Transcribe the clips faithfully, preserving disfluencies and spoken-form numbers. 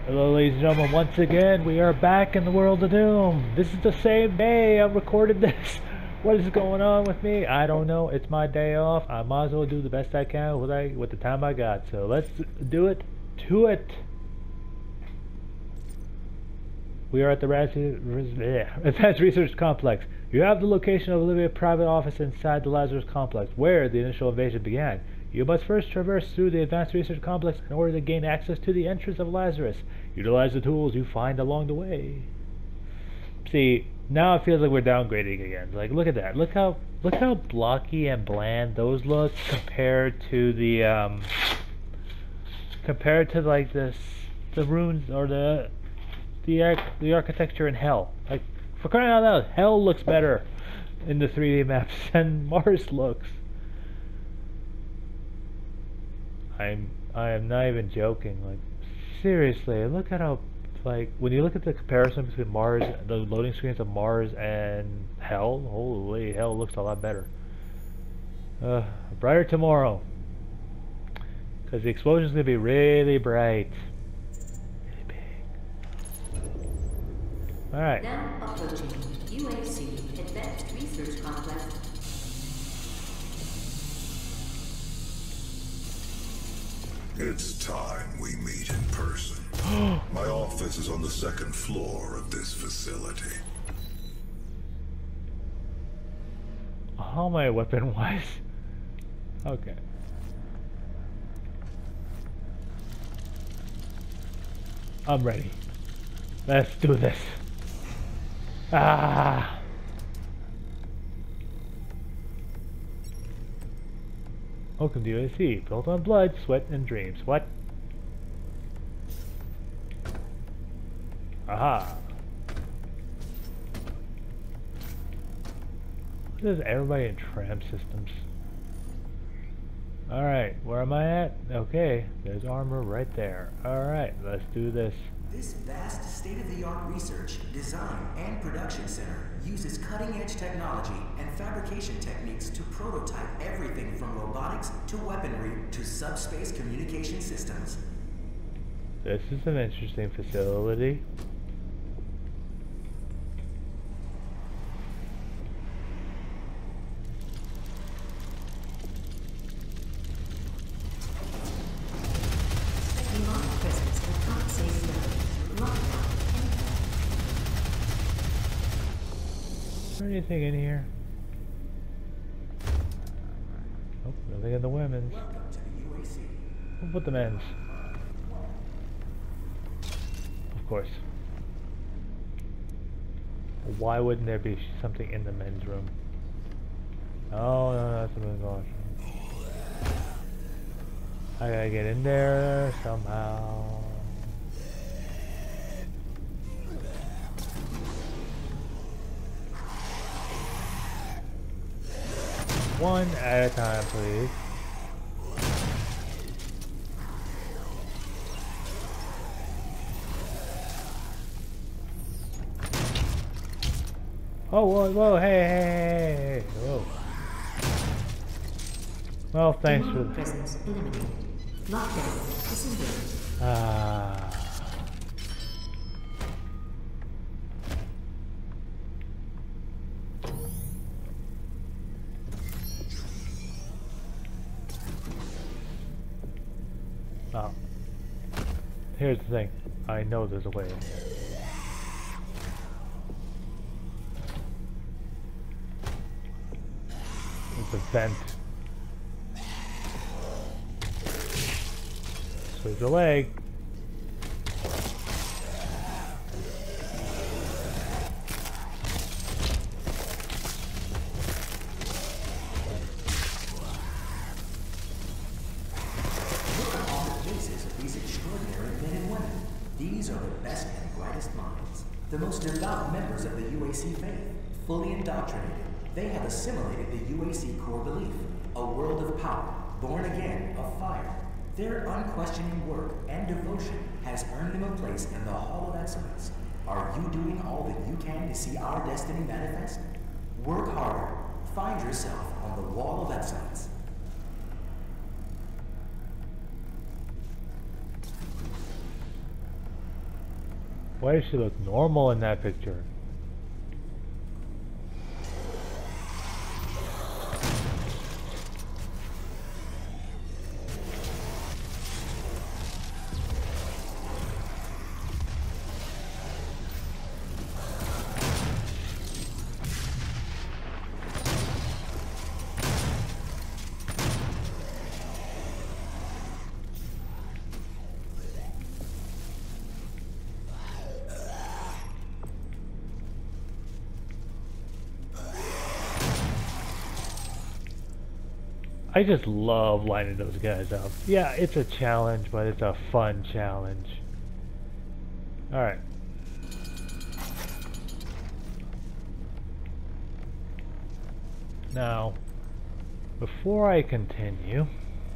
Hello ladies and gentlemen, once again we are back in the world of Doom. This is the same day I recorded this. What is going on with me? I don't know. It's my day off. I might as well do the best I can with, I, with the time I got. So let's do it to it. We are at the Advanced Research Complex. You have the location of Olivia's private office inside the Lazarus Complex, where the initial invasion began. You must first traverse through the Advanced Research Complex in order to gain access to the entrance of Lazarus. Utilize the tools you find along the way. See, now it feels like we're downgrading again. Like, look at that. Look how look how blocky and bland those look compared to the um compared to like this the runes or the the arch the architecture in Hell. Like, for crying out loud, Hell looks better in the three D maps than Mars looks. I'm I am not even joking. Like, seriously, look at how, like, when you look at the comparison between Mars, the loading screens of Mars and Hell, holy hell, looks a lot better. Uh, brighter tomorrow, because the explosion's gonna be really bright, really big. All right. Now approaching U A C Advanced Research Complex. It's time we meet in person. My office is on the second floor of this facility. How am I weapon-wise? Okay. I'm ready. Let's do this. Ah! Welcome to U A C, built on blood, sweat, and dreams. What? Aha! What is everybody in tram systems? Alright, where am I at? Okay, there's armor right there. Alright, let's do this. This vast state-of-the-art research, design, and production center uses cutting-edge technology and fabrication techniques to prototype everything from robotics to weaponry to subspace communication systems. This is an interesting facility. Is there anything in here? Oh, nothing in the women's. Welcome to the U A C. We'll put the men's. Of course. Why wouldn't there be something in the men's room? Oh, no, that's the men's washroom. I gotta get in there somehow. One at a time, please. Oh, whoa, whoa, hey, hey, hey, hey, whoa. Well, thanks for the presence eliminated. Lockdown disengaged. Ah. Oh. Here's the thing. I know there's a way in there. It's a vent. There's a leg. These are the best and brightest minds, the most devout members of the U A C faith, fully indoctrinated. They have assimilated the U A C core belief, a world of power, born again of fire. Their unquestioning work and devotion has earned them a place in the Hall of Excellence. Are you doing all that you can to see our destiny manifest? Work harder. Find yourself on the Wall of Excellence. Why does she look normal in that picture? I just love lining those guys up. Yeah, it's a challenge, but it's a fun challenge. Alright. Now, before I continue,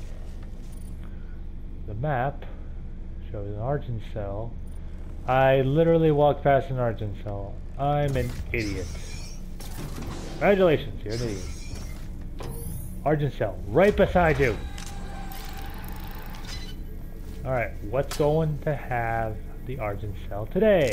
the map shows an Argent cell. I literally walked past an Argent cell. I'm an idiot. Congratulations, you're an idiot. Argent cell, right beside you. Alright, what's going to have the Argent cell today?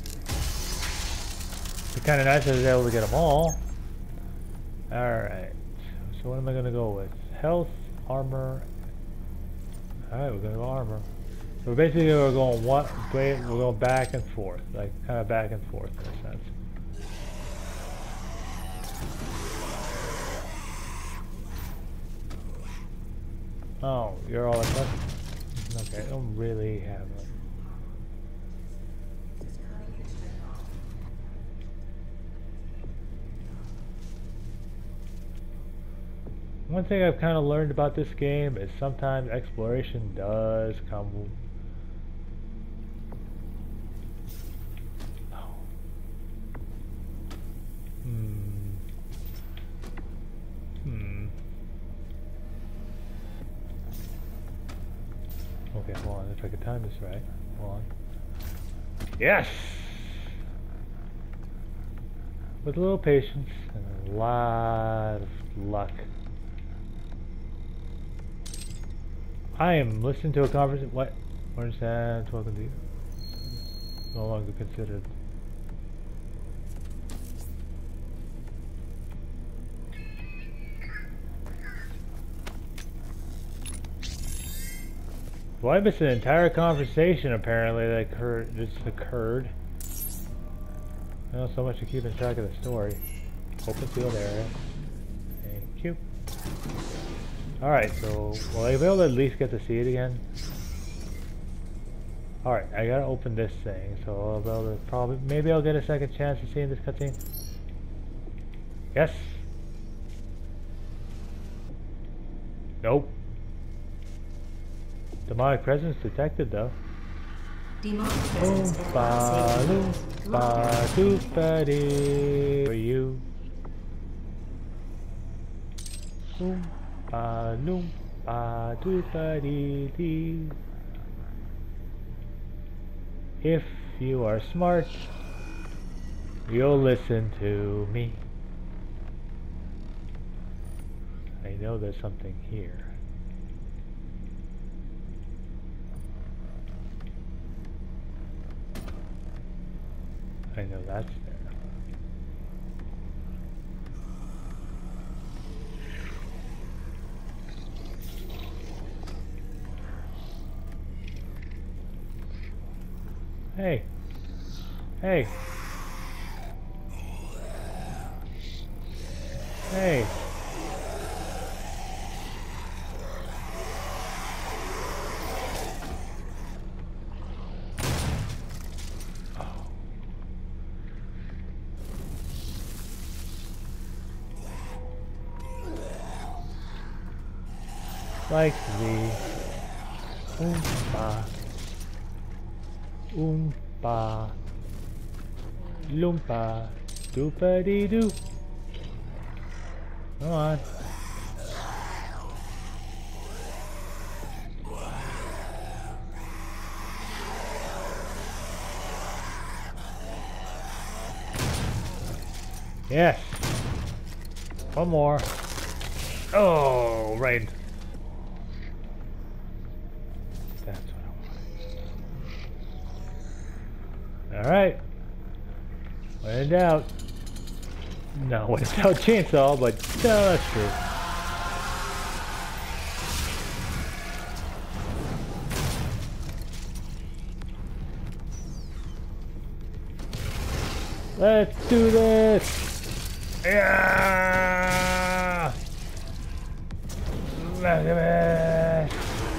It's kind of nice that I was able to get them all. Alright, so what am I going to go with? Health, armor. Alright, we're going to go armor. So basically we're going one, we're going back and forth, like kind of back and forth in a sense. Oh, you're all like that? Okay, I don't really have it. One thing I've kind of learned about this game is sometimes exploration does come... Oh. Hmm. Hmm. Okay, hold on, if I could time this right. Hold on. Yes! With a little patience and a lot of luck. I am listening to a conversation. What? Understand? Welcome to you. No longer considered. Well, I missed an entire conversation apparently that occurred, just occurred. I know so much to keep in track of the story. Open field area. Thank you. Alright, so will I be able to at least get to see it again? Alright, I gotta open this thing, so I'll be able to probably, maybe I'll get a second chance to see in this cutscene. Yes. Nope. Demonic presence detected though. Demonic presence Oompa loompa doopity for you. Oompa loompa doopity dee. If you are smart, you'll listen to me. I know there's something here. I know that's there. Hey. Hey. Hey. Like the Oompa Oompa Loompa Doopity doo. Come on. Yes. One more. Oh, right. Alright. When in doubt. No, when in doubt, chainsaw, but no, that's true. Let's do this! Yeah! Look at this!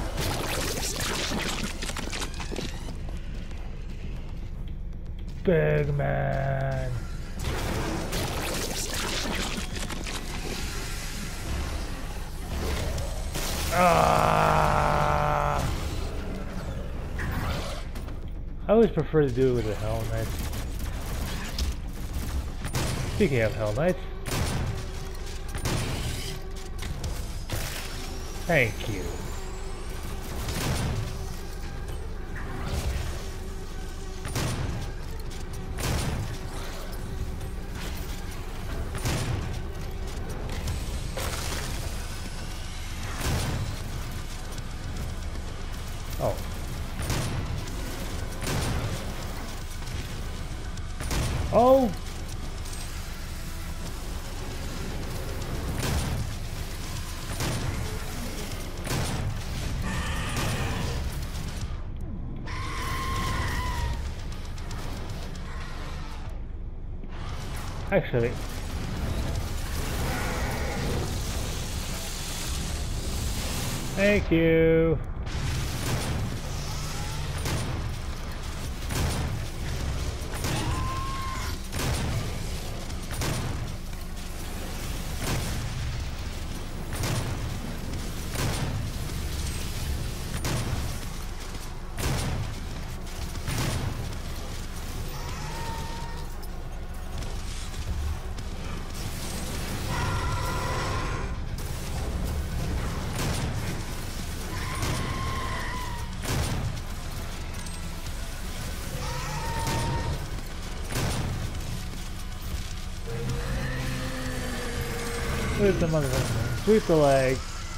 Big man! Ah! I always prefer to do it with the Hell Knights. Speaking of Hell Knights, thank you. Oh. Oh! Actually, thank you. Where's the motherfucker? Sweep the leg.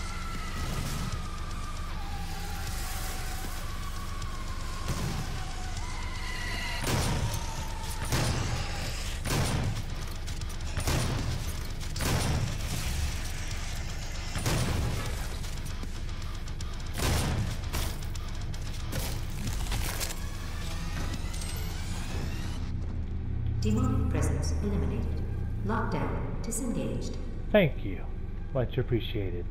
Demonic presence eliminated. Lockdown disengaged. Thank you. Much appreciated.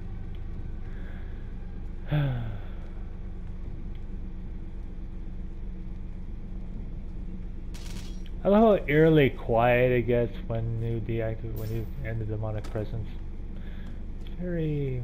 I love how eerily quiet it gets when you deactivate, when you end the demonic presence. It's very...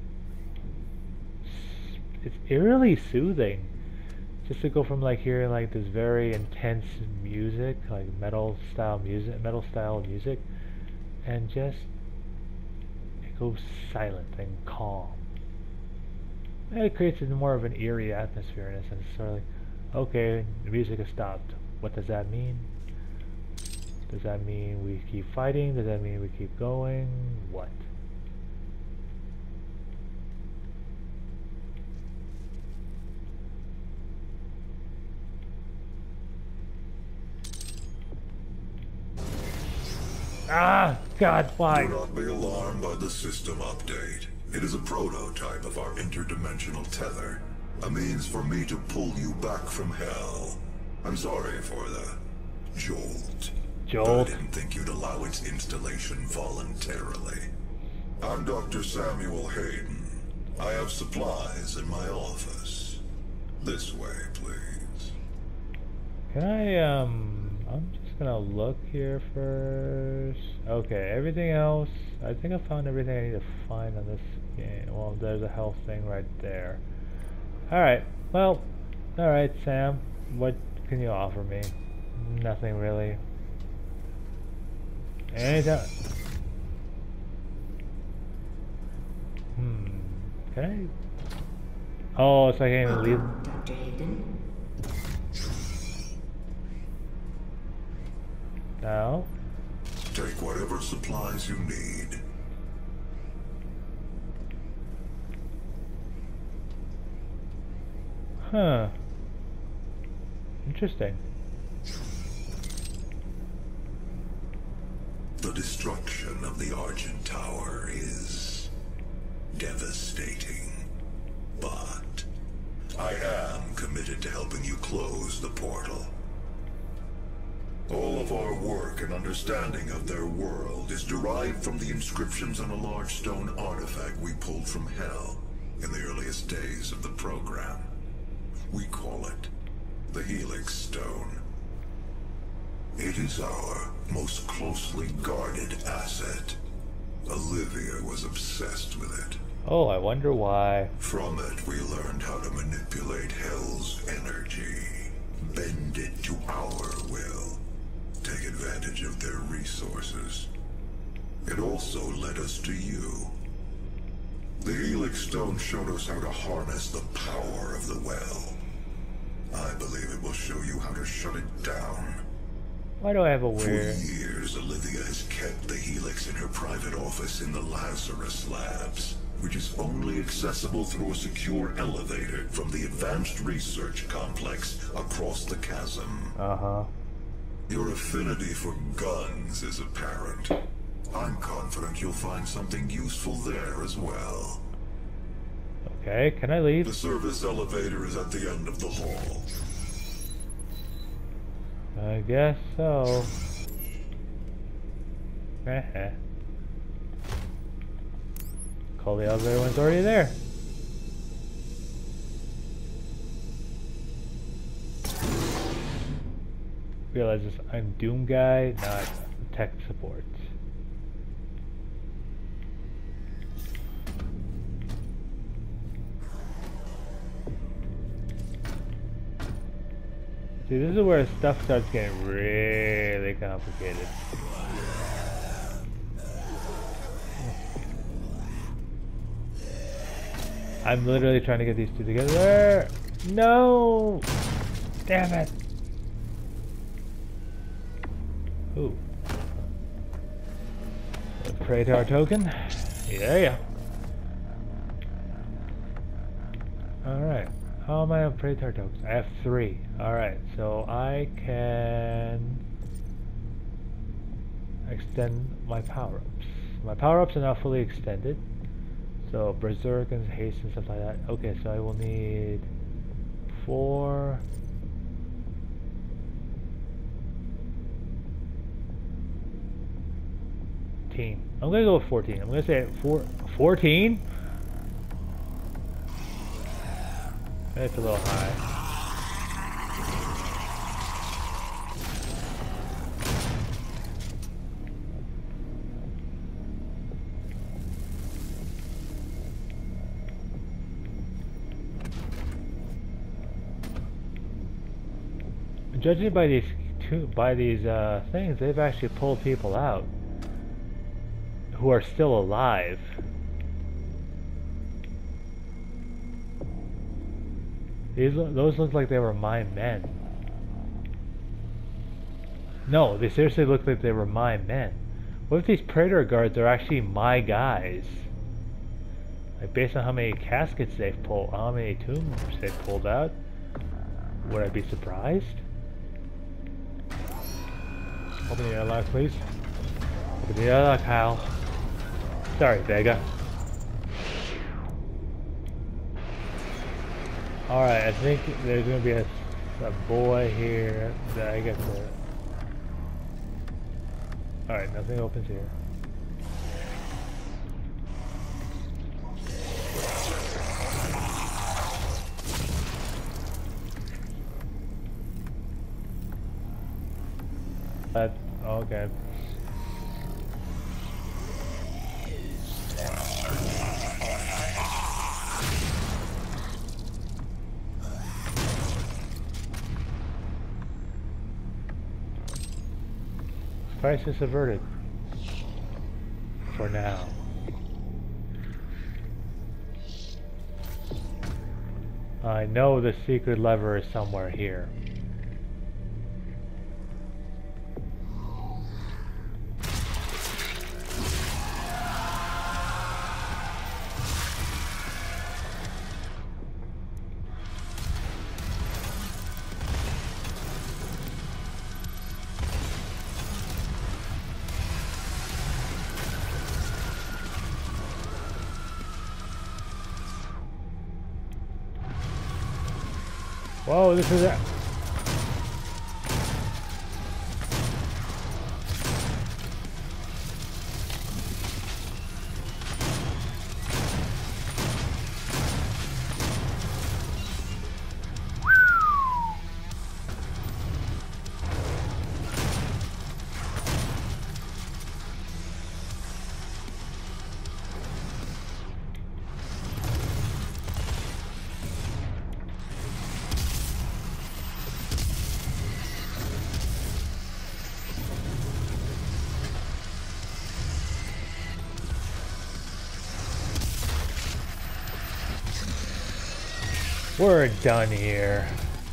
It's eerily soothing. Just to go from like hearing like this very intense music, like metal style music, metal style music, and just goes silent and calm. And it creates a more of an eerie atmosphere in a sense. Sort of like, okay, the music has stopped. What does that mean? Does that mean we keep fighting? Does that mean we keep going? What? Ah! God, why? Do not be alarmed by the system update. It is a prototype of our interdimensional tether. A means for me to pull you back from hell. I'm sorry for the jolt. Jolt? But I didn't think you'd allow its installation voluntarily. I'm Doctor Samuel Hayden. I have supplies in my office. This way, please. Can I, um... I'm just gonna look here first. Okay, everything else... I think I found everything I need to find on this game. Well, there's a health thing right there. Alright, well... Alright, Sam. What can you offer me? Nothing really. Anytime. Hmm. Can I? Oh, so I can't even leave. Doctor Hayden. No. Take whatever supplies you need. Huh. Interesting. destruction of the Argent Tower is devastating. But I am committed to helping you close the portal. All of our work and understanding of their world is derived from the inscriptions on a large stone artifact we pulled from Hell in the earliest days of the program. We call it the Helix Stone. It is our most closely guarded asset. Olivia was obsessed with it. Oh, I wonder why. From it, we learned how to manipulate Hell's energy, bend it to our will, take advantage of their resources. It also led us to you. The Helix Stone showed us how to harness the power of the well. I believe it will show you how to shut it down. Why do I have a weird... For years, Olivia has kept the Helix in her private office in the Lazarus Labs, which is only accessible through a secure elevator from the Advanced Research Complex across the chasm. Uh-huh. Your affinity for guns is apparent. I'm confident you'll find something useful there as well. Okay, can I leave? The service elevator is at the end of the hall. I guess so. Heh. Call the elevator when it's already there. Realize this, I'm Doom guy, not tech support. See, this is where stuff starts getting really complicated. I'm literally trying to get these two together. No! Damn it! Ooh. Praetor token. Yeah, yeah. Alright. How am I on Praetor tokens? I have three. Alright, so I can extend my power-ups. My power-ups are now fully extended. So Berserk and Haste and stuff like that. Okay, so I will need four. I'm gonna go with fourteen. I'm gonna say four, fourteen? That's a little high. Judging by these two, by these uh, things, they've actually pulled people out who are still alive. These lo those look like they were my men. No, they seriously look like they were my men. What if these Praetor guards are actually my guys? Like based on how many caskets they've pulled, how many tombs they've pulled out, would I be surprised? Open the airlock, please. Open the airlock, Kyle. Sorry, Vega. Alright, I think there's gonna be a, a boy here that I get to... Alright, nothing opens here. That, okay. Crisis averted. For now. I know the secret lever is somewhere here. Whoa, this is it. We're done here.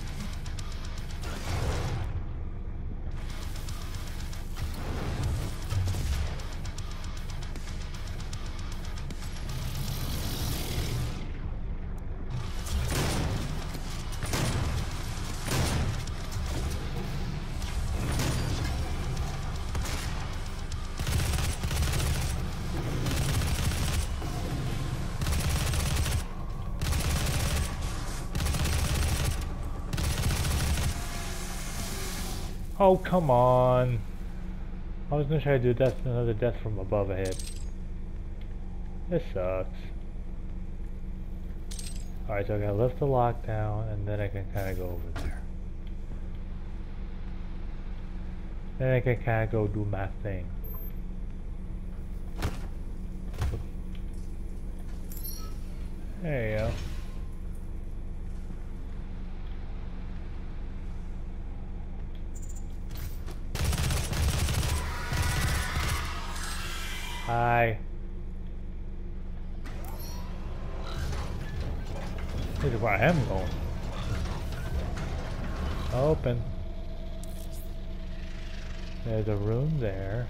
Oh, come on. I was gonna try to do death, another death from above ahead. This sucks. Alright, so I gotta lift the lockdown and then I can kinda go over there. Then I can kinda go do my thing. There you go. Hi. This is where I am going. Open. There's a room there.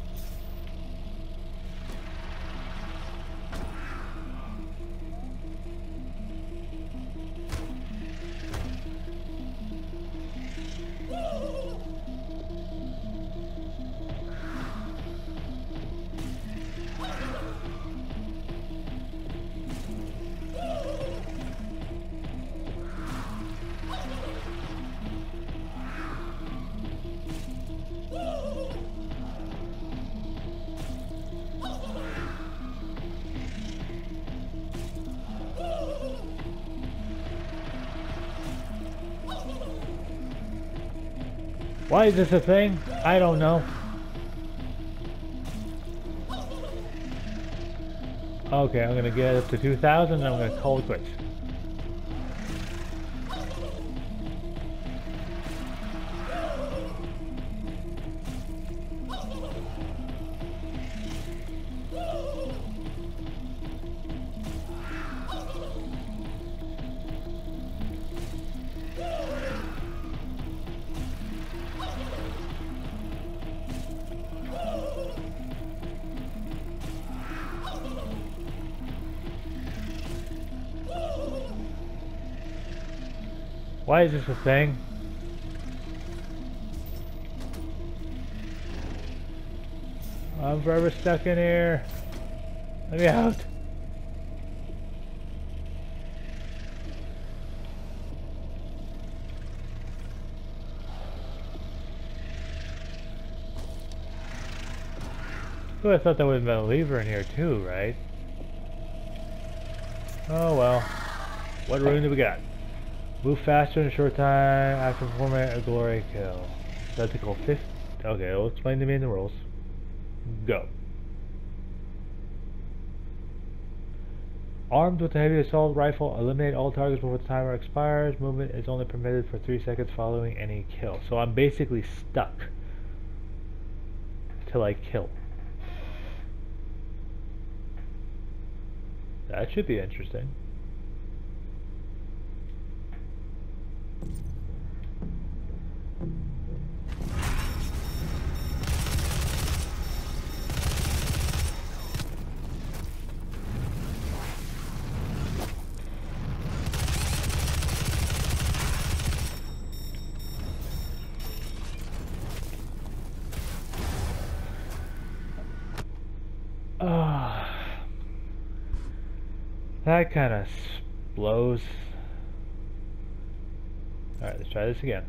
Why is this a thing? I don't know. Okay, I'm gonna get up to two thousand and I'm gonna call it quits. Why is this a thing? I'm forever stuck in here. Let me out. Oh, I thought that would have been a lever in here too, right? Oh well. What room do we got? Move faster in a short time after performing a glory kill. That's equal fifty. Okay, it'll explain to me in the rules. Go. Armed with a heavy assault rifle, eliminate all targets before the timer expires. Movement is only permitted for three seconds following any kill. So I'm basically stuck till I kill. That should be interesting. Uh, that kind of blows. try this again.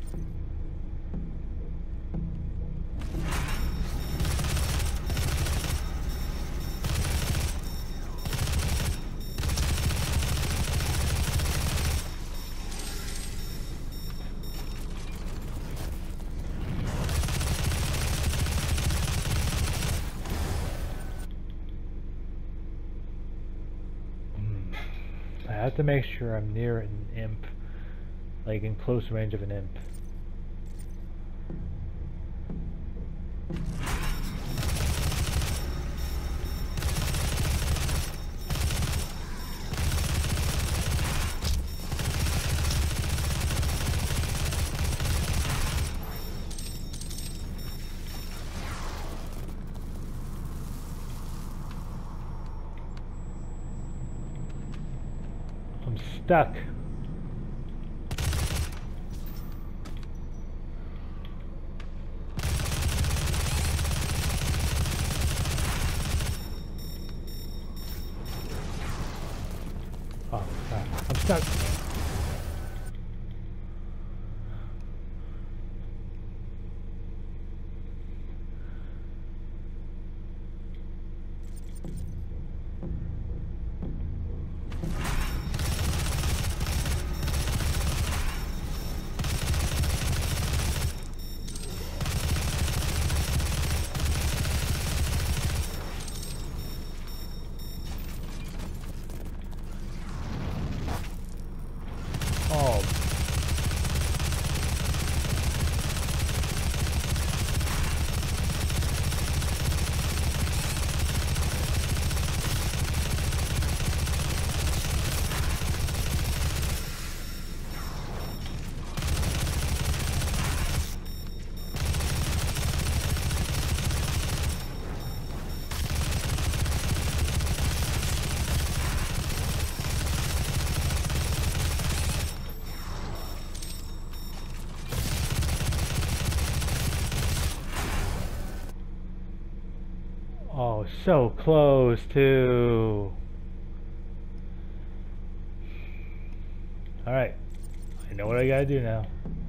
I have to make sure I'm near an imp, like in close range of an imp. I'm stuck. Oh, crap. I'm stuck. Oh. Oh, so close to. Alright. I know what I gotta do now.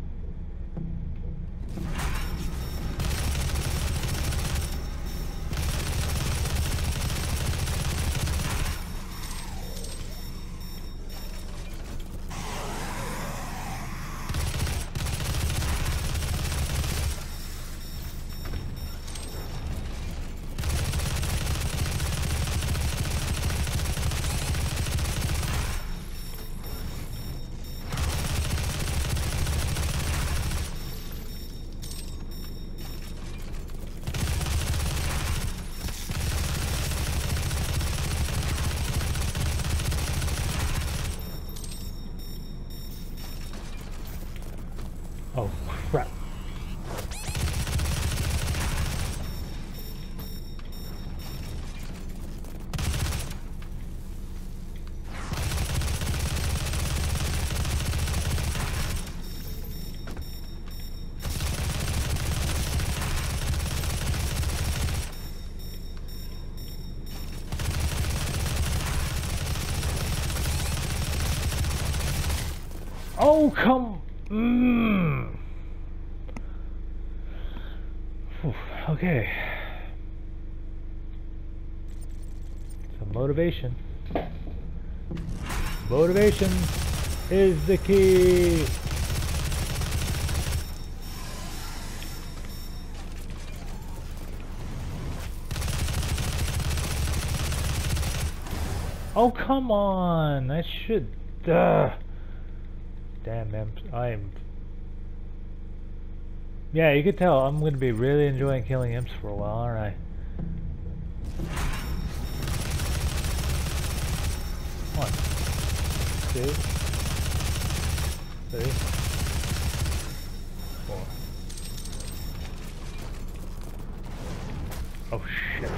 Oh, crap. Oh, come. Mm. Whew, okay. So motivation. Motivation is the key. Oh, come on. I should. Duh. Damn, man. I'm. Yeah, you could tell I'm going to be really enjoying killing imps for a while, aren't I? One, two, three, four. Oh, shit.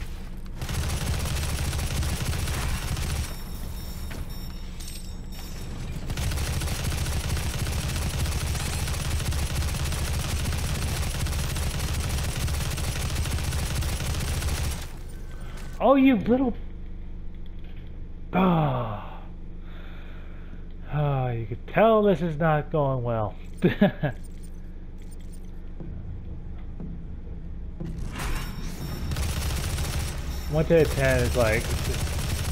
Oh, you little... Oh. Oh, you could tell. tell this is not going well. one to ten is like... It's just,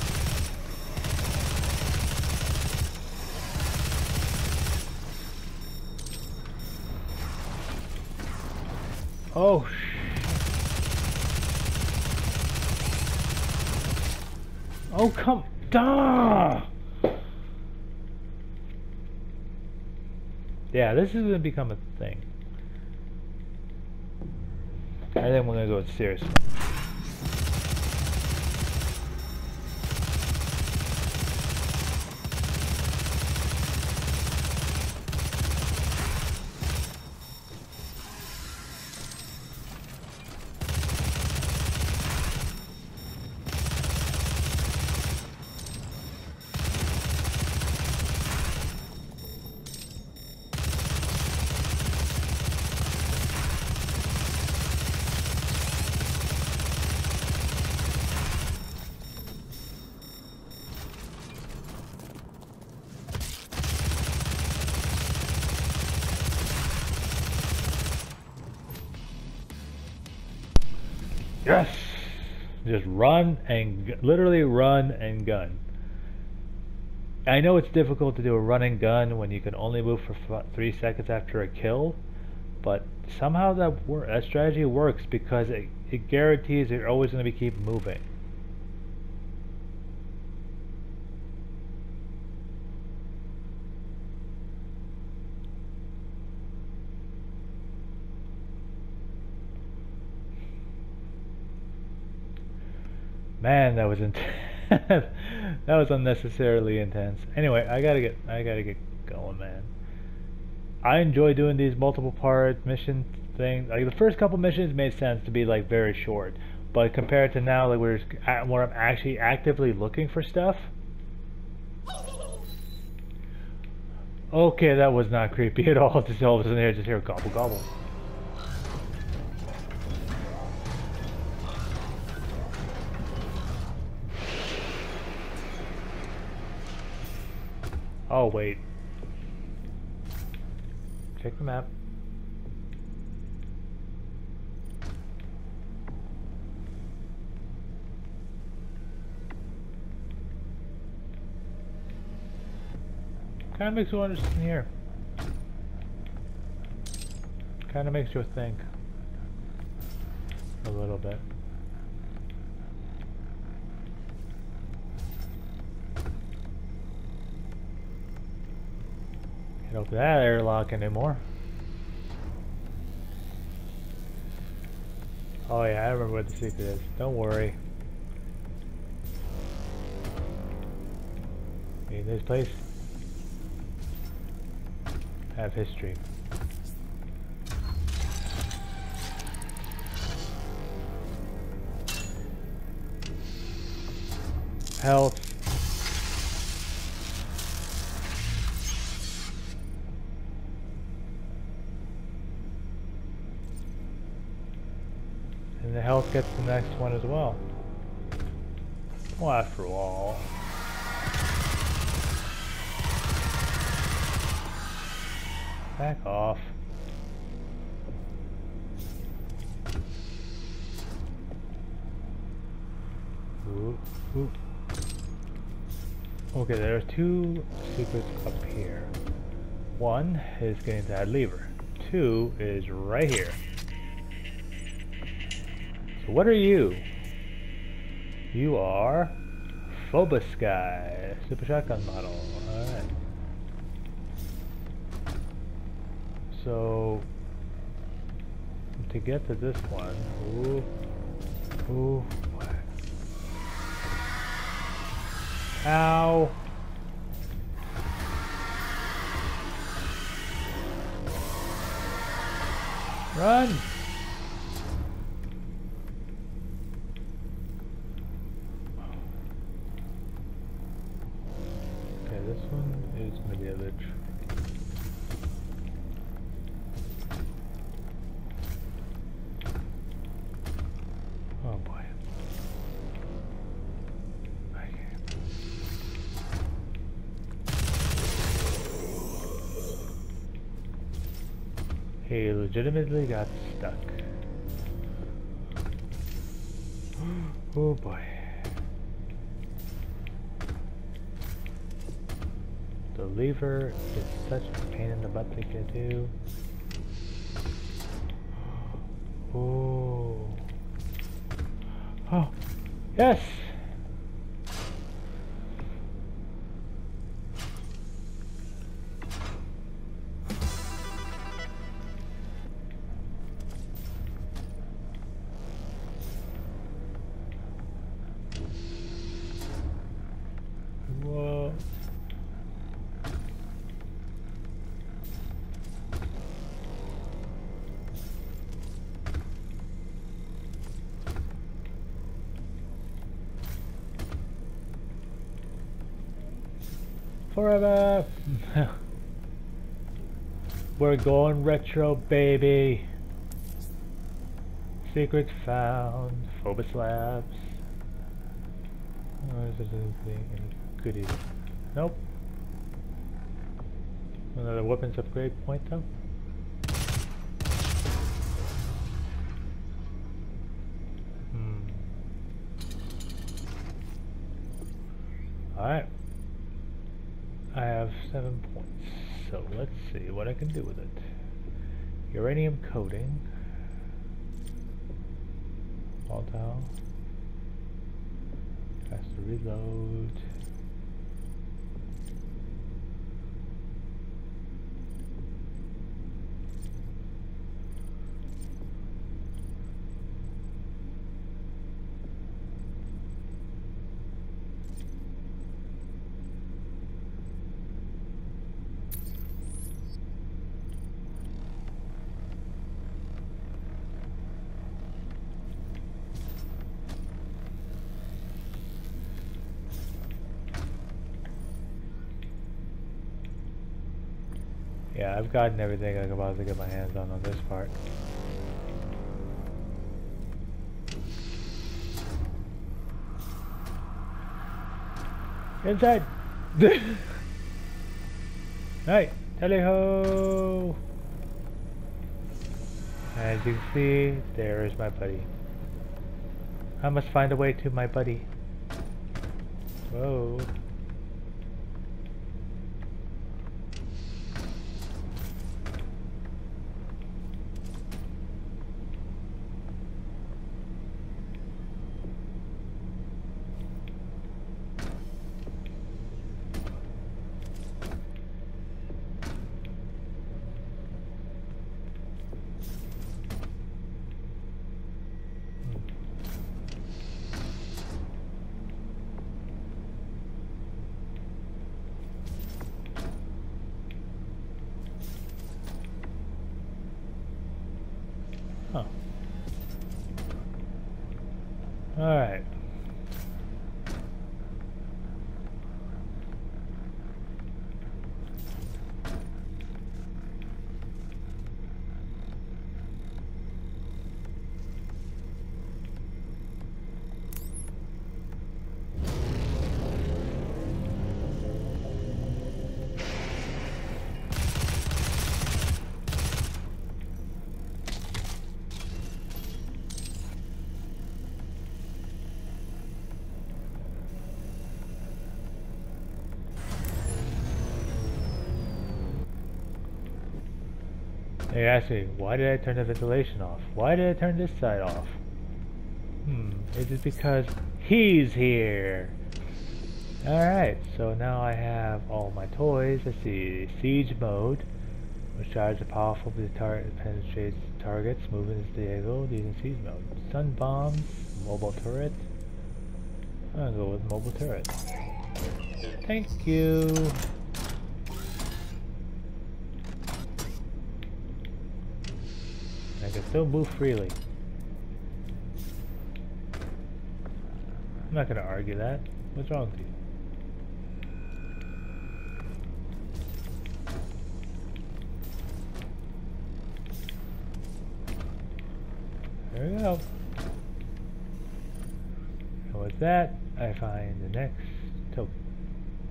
oh, sh oh, come, duh! Yeah, this is gonna become a thing. I think we're gonna go with serious. Yes! Just run and literally run and gun. I know it's difficult to do a run and gun when you can only move for f three seconds after a kill, but somehow that wor that strategy works because it, it guarantees you're always going to be keep moving. Man, that was intense. That was unnecessarily intense. Anyway, I gotta get, I gotta get going, man. I enjoy doing these multiple part mission things. Like the first couple missions made sense to be like very short, but compared to now, like we're where I'm actually actively looking for stuff. Okay, that was not creepy at all. Just all of a sudden here, just hear gobble gobble. Oh, wait. Check the map. Kind of makes you understand here. Kind of makes you think a little bit. Can't open that airlock anymore. Oh yeah, I remember what the secret is. Don't worry. In this place, have history. Health. And the health gets the next one as well. Well, after all. Back off. Ooh, ooh. Okay, there are two secrets up here. One is getting to that lever. Two is right here. So what are you? You are Phobos Guy, Super Shotgun model. Alright. So to get to this one, ooh, ooh, what? Ow! Run! Okay, this one is gonna be a bitch. Oh boy. Okay. He legitimately got stuck. Oh boy. The lever is such a pain in the butt to get to. Oh. Oh. Yes! Whoa. Forever! We're going retro, baby! Secrets found, Phobos Labs. Oh, is there anything, any goodies? Nope. Another weapons upgrade point though? Hmm. Alright. I have seven points, so let's see what I can do with it. Uranium coating. Volatile. Faster reload. Yeah, I've gotten everything I'm about to get my hands on on this part. Inside! Right, tally-ho! As you can see, there is my buddy. I must find a way to my buddy. Whoa. Huh. Alright. They asked me, why did I turn the ventilation off? Why did I turn this side off? Hmm, is it because he's here? Alright, so now I have all my toys. Let's see, siege mode, which charges a powerful tar penetrates targets, moving as disabled using siege mode. Stun bombs, mobile turret. I'm gonna go with mobile turret. Thank you. I can still move freely. I'm not gonna argue that. What's wrong with you? There we go. And with that, I find the next token.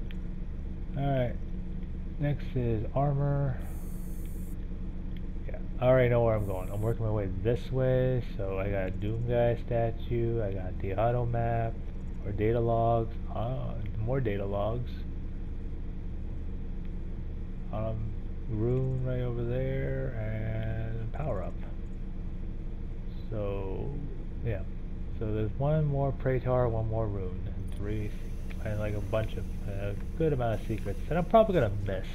Alright. Next is armor. Yeah, I already know where I'm going. I'm working my way this way, so I got a Doom Guy statue, I got the auto map, or data logs, uh, more data logs. Um, room right over there, and power up. So, yeah. So there's one more Praetor, one more rune, and three, and like a bunch of, a good amount of secrets that I'm probably gonna miss.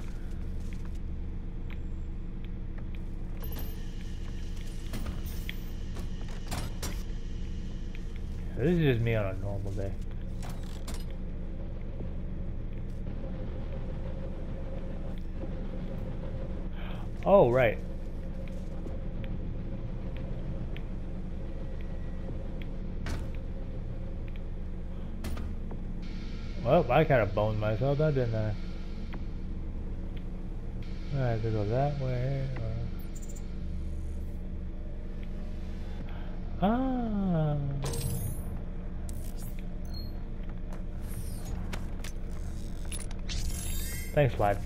This is just me on a normal day. Oh, right. Well, I kind of boned myself, that didn't I? I have to go that way. Or... Ah. Thanks, lad.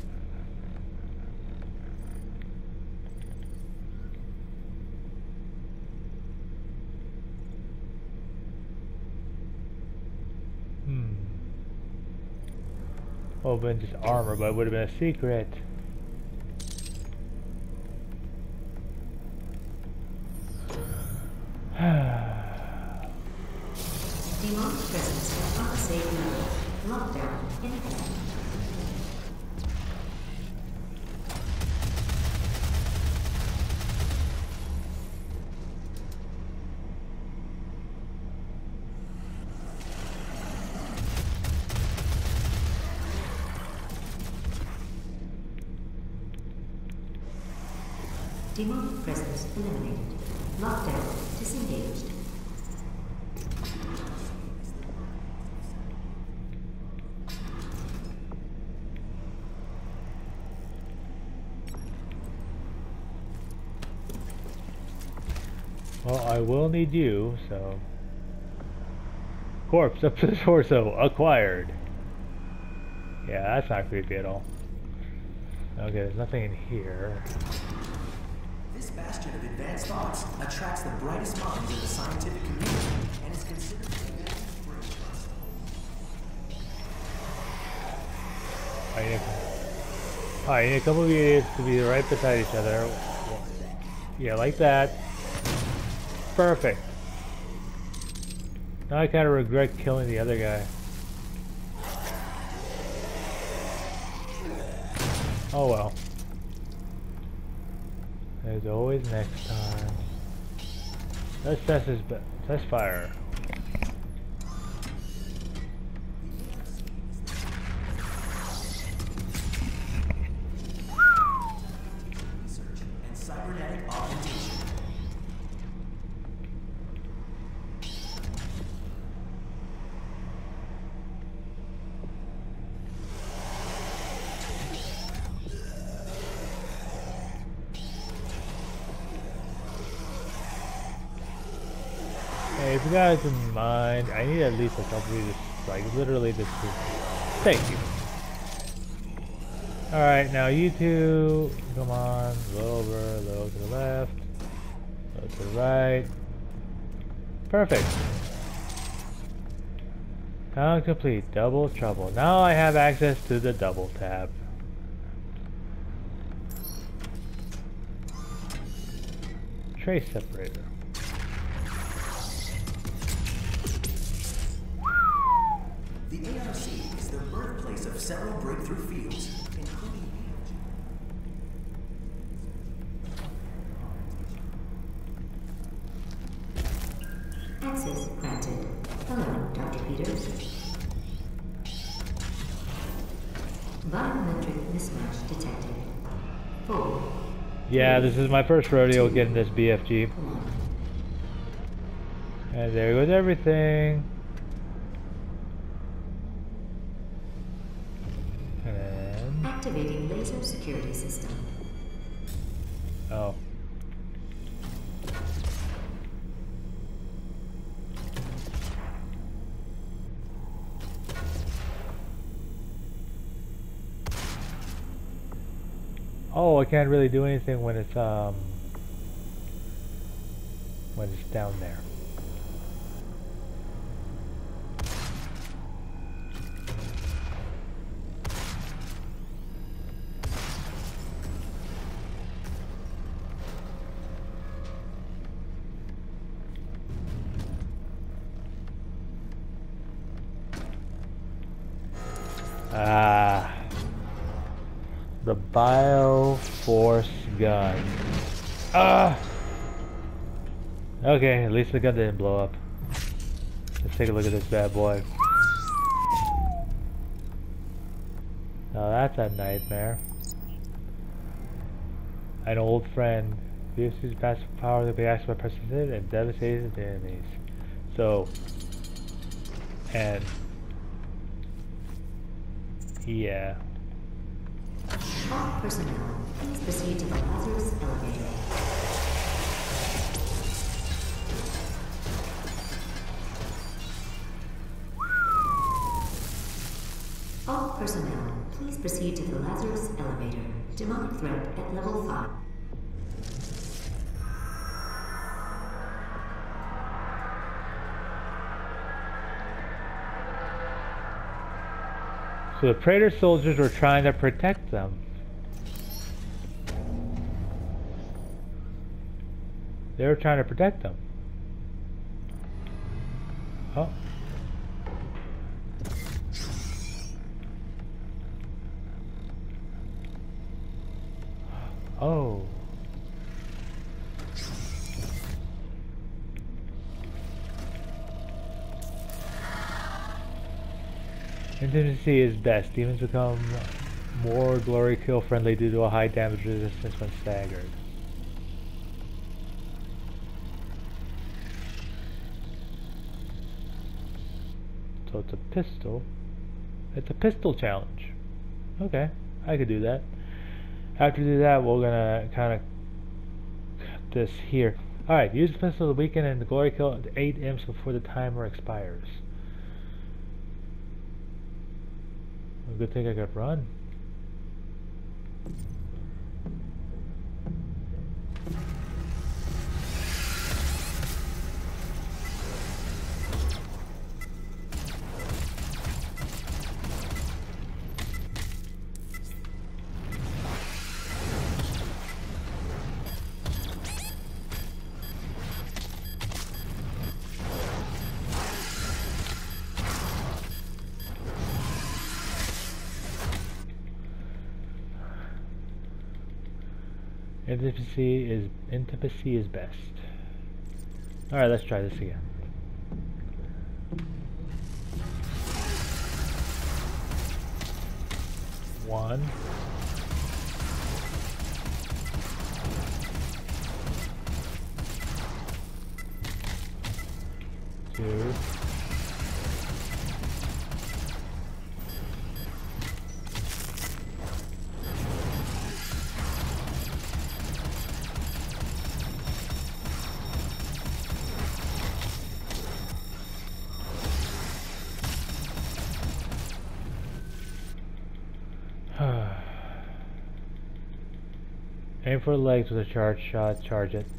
Hmm. Well, been just armor, but it would have been a secret. Demonic presence at unsafe level. Lockdown in effect. Demonic presence eliminated. Lockdown disengaged. Well, I will need you, so... Corpse up to the torso, acquired. Yeah, that's not creepy at all. Okay, there's nothing in here. This bastion of advanced thoughts attracts the brightest minds in the scientific community and is considered the advanced brain trust. I need a, Alright, I need a couple of idiots to be right beside each other. Yeah, like that. Perfect. Now I kind of regret killing the other guy. Oh well. There's always next time. Let's test this. Test fire. Research and cybernetic augmentation. Hey, if you guys don't mind, I need at least a couple of these, like literally just to... Thank you. Alright, now you two, come on, a little over, a little to the left, a little to the right. Perfect. Count complete, double trouble. Now I have access to the double tab. Trace separator. The A R C is the birthplace of several breakthrough fields, including B F G. Access granted. Hello, Doctor Peters. Biometric mismatch detected. Four. Yeah, this is my first rodeo getting this B F G. And there goes everything. And... Activating laser security system. Oh. Oh, I can't really do anything when it's um when it's down there. Ah, the Bioforce gun. Ah. Okay, at least the gun didn't blow up. Let's take a look at this bad boy. Now that's a nightmare. An old friend. B F G's passive power that be acted by persistent and devastated enemies. So, and yeah. All personnel, please proceed to the Lazarus elevator. All personnel, please proceed to the Lazarus elevator. Demonic threat at level five. So the Praetor soldiers were trying to protect them. They were trying to protect them. Oh. Oh. Intimacy is best. Demons become more glory kill friendly due to a high damage resistance when staggered. So it's a pistol. It's a pistol challenge. Okay, I could do that. After we do that, we're gonna kind of cut this here. Alright, use the pistol to weaken and the glory kill eight imps before the timer expires. Good thing I could run. Intimacy is intimacy is best. All right, let's try this again. One. Two. Aim for the legs with a charge shot, charge it.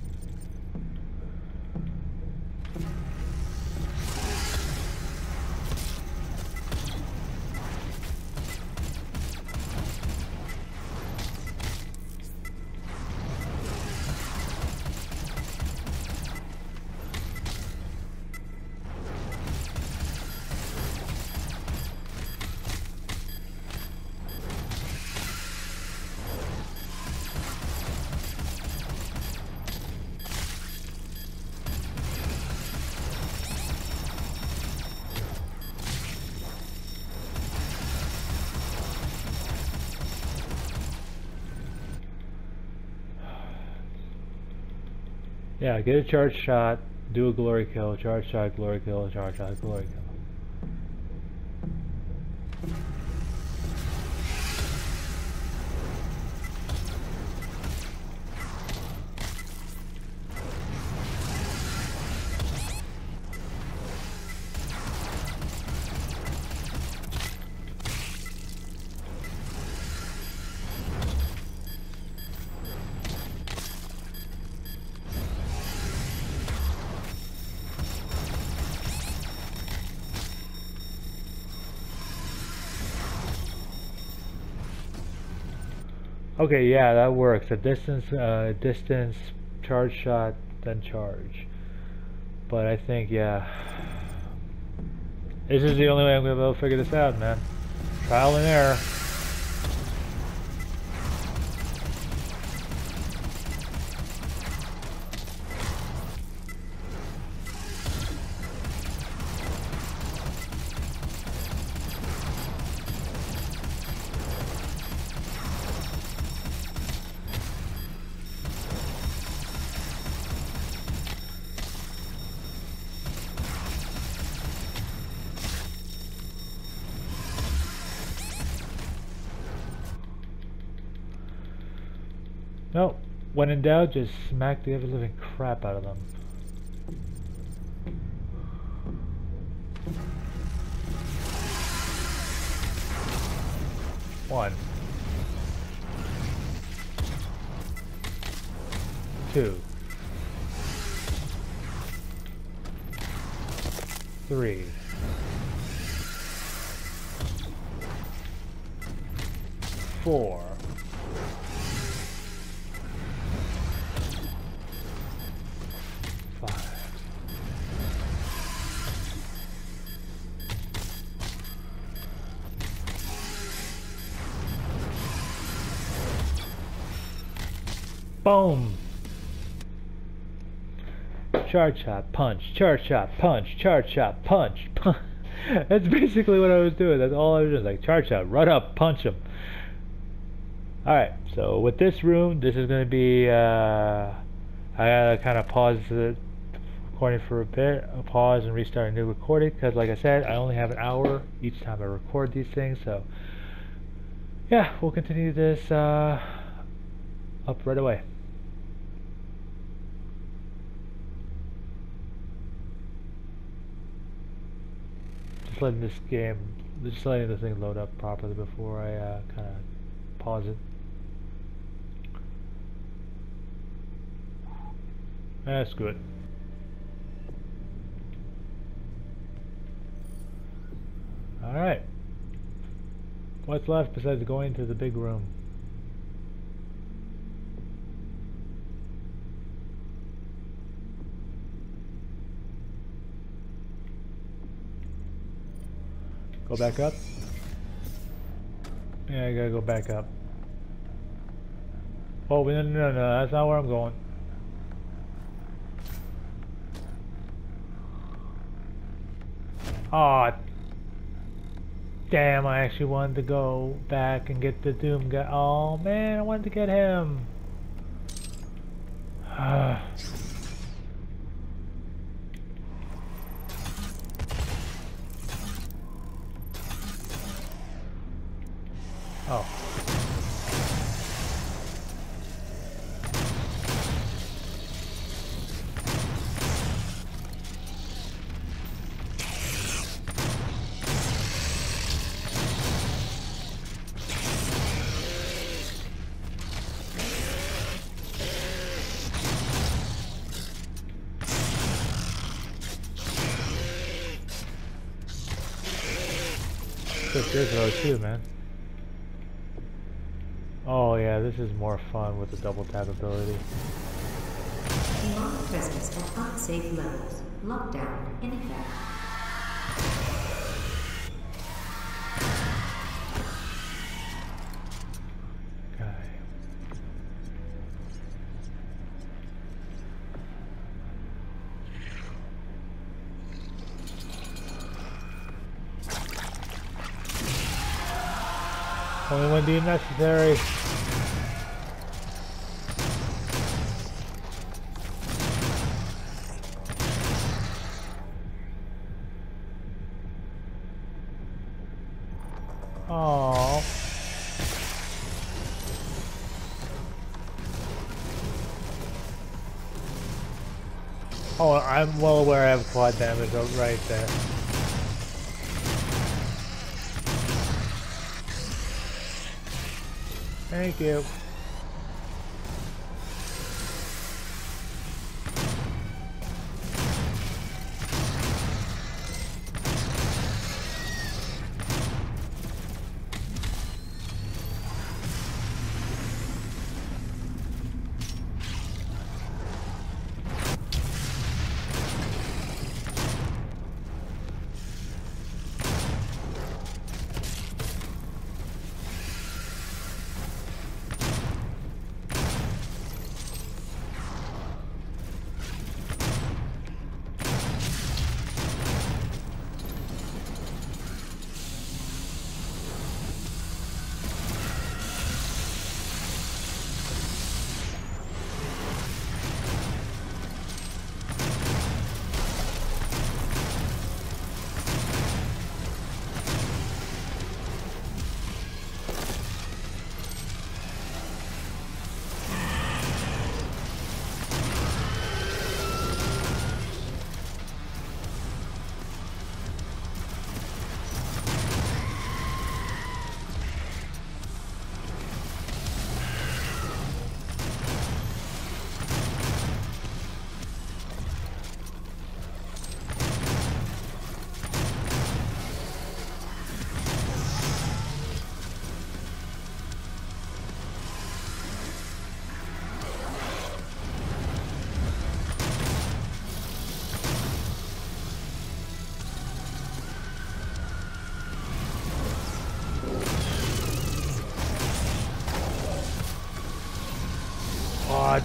Yeah, get a charge shot, do a glory kill, charge shot, glory kill, charge shot, glory kill. Okay, yeah, that works. A distance, uh, distance, charge shot, then charge. But I think, yeah, this is the only way I'm gonna be able to figure this out, man. Trial and error. No, when in doubt, just smack the ever-living crap out of them. One. Two. Three. Four. Boom! Charge shot, punch, charge shot, punch, charge shot, punch, punch. That's basically what I was doing. That's all I was doing. Like, charge shot, run up, punch him. Alright, so with this room, this is going to be, uh, I gotta kind of pause the recording for a bit, I'll pause and restart a new recording, because like I said, I only have an hour each time I record these things, so yeah, we'll continue this uh, up right away. Just letting this game, just letting the thing load up properly before I uh, kind of pause it. That's good. Alright. What's left besides going to the big room? Go back up? Yeah, I gotta go back up. Oh, no, no, no, no, that's not where I'm going. Aw, oh, damn, I actually wanted to go back and get the Doom guy. Oh man, I wanted to get him. Oh. Good throw too, man. Oh yeah, this is more fun with the double tap ability. Demonic presence at unsafe levels. Lockdown in effect. Only when deemed necessary. Oh. Oh, I'm well aware I have quad damage right there. Thank you.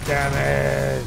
Damage!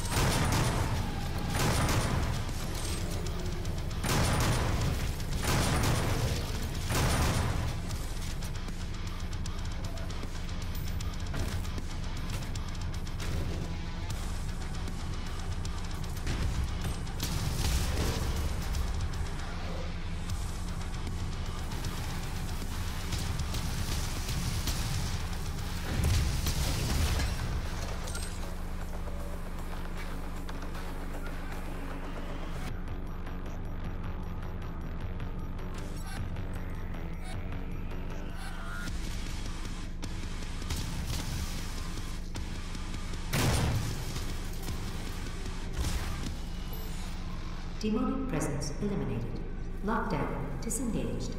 Demonic presence eliminated. Lockdown disengaged.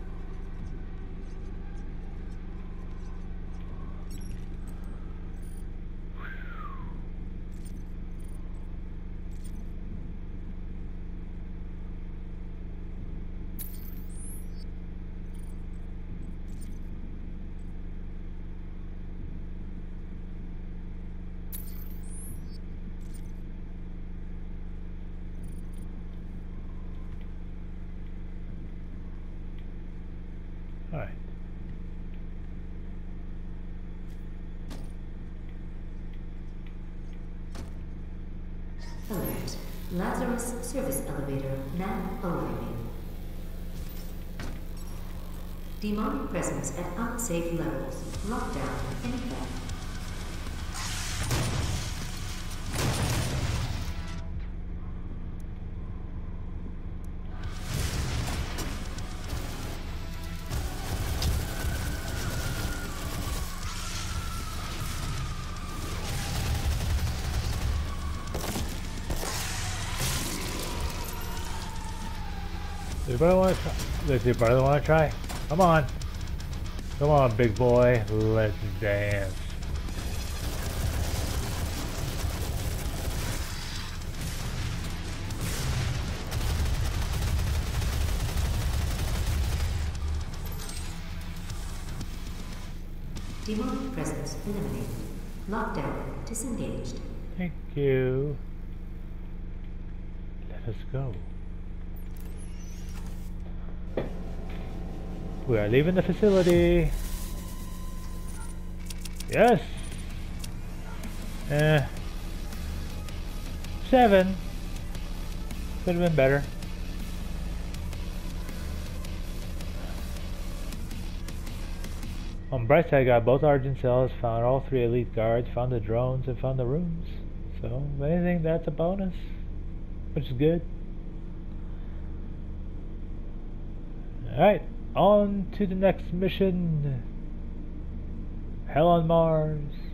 Alright. Alert. Lazarus service elevator now arriving. Demonic presence at unsafe levels. Lockdown in effect. Anybody want to try? Does anybody want to try? Come on. Come on, big boy. Let's dance. Demonic presence eliminated. Lockdown disengaged. Thank you. Let us go. We are leaving the facility. Yes. Eh. Seven. Could have been better. On the bright side, I got both Argent cells, found all three elite guards, found the drones, and found the rooms. So, if anything, that's a bonus. Which is good. Alright. On to the next mission. Hell on Mars.